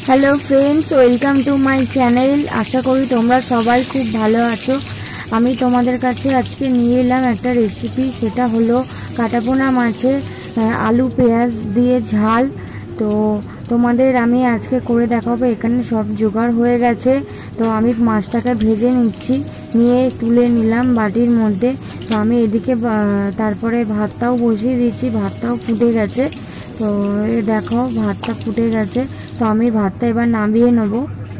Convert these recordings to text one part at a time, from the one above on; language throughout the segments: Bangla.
Hello friends, welcome to my channel. আশা করি তোমরা সবাই খুব ভালো আছো। আমি তোমাদের কাছে আজকে নিয়ে এলাম একটা রেসিপি, সেটা হলো কাটাপোনা মাছের আলু পেঁয়াজ দিয়ে ঝাল। তো তোমাদের আমি আজকে করে দেখাবো। এখানে সব জোগাড় হয়ে গেছে, তো আমি মাছটাকে ভেজে নিচ্ছি, নিয়ে তুলে নিলাম বাটির মধ্যে। তো আমি এদিকে তারপরে ভাতটাও বসিয়ে দিয়েছি, ভাতটাও ফুটে গেছে। তো দেখো ভাতটা ফুটে গেছে, তো আমি ভাতটা এবার নামিয়ে নেব।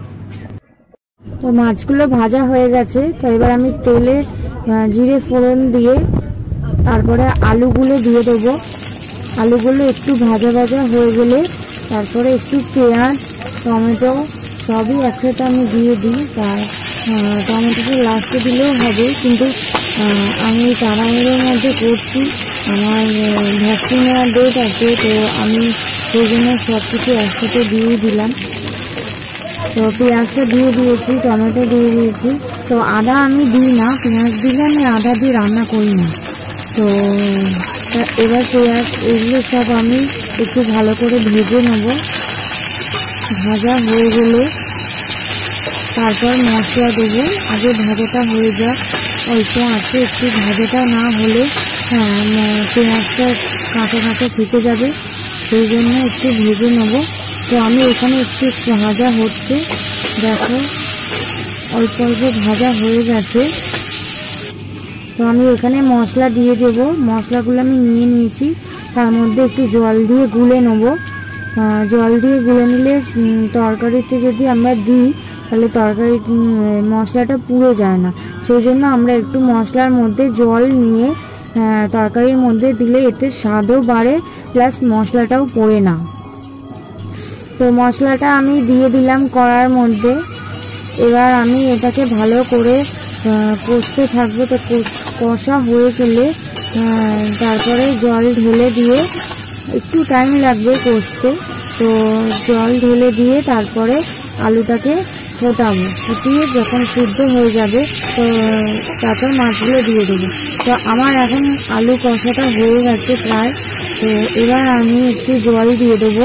তো মাছগুলো ভাজা হয়ে গেছে, তো এবার আমি তেলে জিরে ফোড়ন দিয়ে তারপরে আলুগুলো দিয়ে দেবো। আলুগুলো একটু ভাজা ভাজা হয়ে গেলে তারপরে একটু পেঁয়াজ টমেটো সবই একসাথে আমি দিয়ে দিই। তার টমেটোটা লাস্টে দিলেও হবে, কিন্তু আমি তাড়াহুড়োর মধ্যে করছি, আমার ভ্যাকসিন নেওয়ার ডেট আছে, তো আমি সেই জন্য সব কিছু একসাথে দিয়ে দিলাম। তো পেঁয়াজটা দিয়ে দিয়েছি, টমেটো দিয়ে দিয়েছি। তো আদা আমি দিই না, পেঁয়াজ দিলে আমি আদা দিয়ে রান্না করি না। তো এবার পেঁয়াজ এগুলো সব আমি একটু ভালো করে ভেজে নেব। ভাজা হয়ে গেলে তারপর মশলা দেবো। আগে ভাজাটা হয়ে যাক, অল্প আছে, একটু ভাজাটা না হলে পেঁয়াজটা কাঁচা কাঁচা থেকে যাবে, সেই জন্য একটু ভেজে নেব। তো আমি এখানে একটু ভাজা হচ্ছে, দেখো অল্প অল্প ভাজা হয়ে গেছে। তো আমি এখানে মশলা দিয়ে দেবো। মশলাগুলো আমি নিয়ে নিয়েছি, তার মধ্যে একটু জল দিয়ে গুলে নেব। জল দিয়ে গুলে নিলে তরকারিতে যদি আমরা দিই তাহলে তরকারি মশলাটা পুড়ে যায় না, সেই জন্য আমরা একটু মশলার মধ্যে জল নিয়ে তরকারির মধ্যে দিলে এতে স্বাদও বাড়ে, প্লাস মশলাটাও পড়ে না। তো মশলাটা আমি দিয়ে দিলাম কড়ার মধ্যে। এবার আমি এটাকে ভালো করে কষতে থাকবো। তো কষা হয়ে গেলে তারপরে জল ঢেলে দিয়ে, একটু টাইম লাগবে কষতে, তো জল ঢেলে দিয়ে তারপরে আলুটাকে ফোটাবো। ফুটিয়ে যখন সিদ্ধ হয়ে যাবে তো তারপর মাছগুলো দিয়ে দেবো। তো আমার এখন আলু কষাটা হয়ে গেছে প্রায়। তো এবার আমি একটু জল দিয়ে দেবো।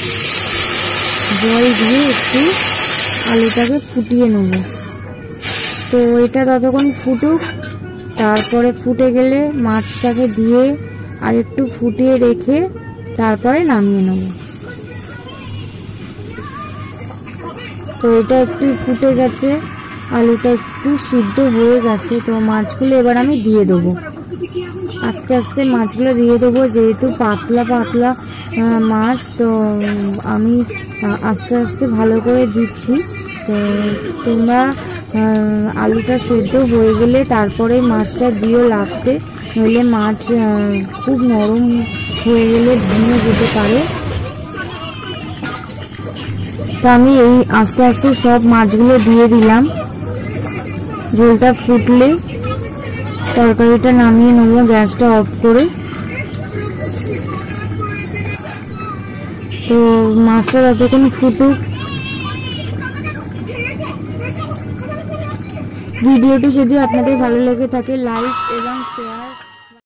জল দিয়ে একটু আলুটাকে ফুটিয়ে নেব। তো এটা ততক্ষণ ফুটুক, তারপরে ফুটে গেলে মাছটাকে দিয়ে আর একটু ফুটিয়ে রেখে তারপরে নামিয়ে নেব। তো এটা একটু ফুটে গেছে, আলুটা একটু সিদ্ধ হয়ে গেছে। তো মাছগুলো এবার আমি দিয়ে দেবো, আস্তে আস্তে মাছগুলো দিয়ে দেবো, যেহেতু পাতলা পাতলা মাছ, তো আমি আস্তে আস্তে ভালো করে দিচ্ছি। তো তোমরা আলুটা সেদ্ধ হয়ে গেলে তারপরে মাছটা দিও লাস্টে, নইলে মাছ খুব নরম হয়ে গেলে ভেঙে যেতে পারে। তো আমি এই আস্তে আস্তে সব মাছগুলো দিয়ে দিলাম। ঝোলটা ফুটলে তরকারিটা নামিয়ে নেবো গ্যাসটা অফ করে। তো মাছটা যতক্ষণ ফুটুক। ভিডিওটি যদি আপনাদের ভালো লেগে থাকে লাইক এবং শেয়ার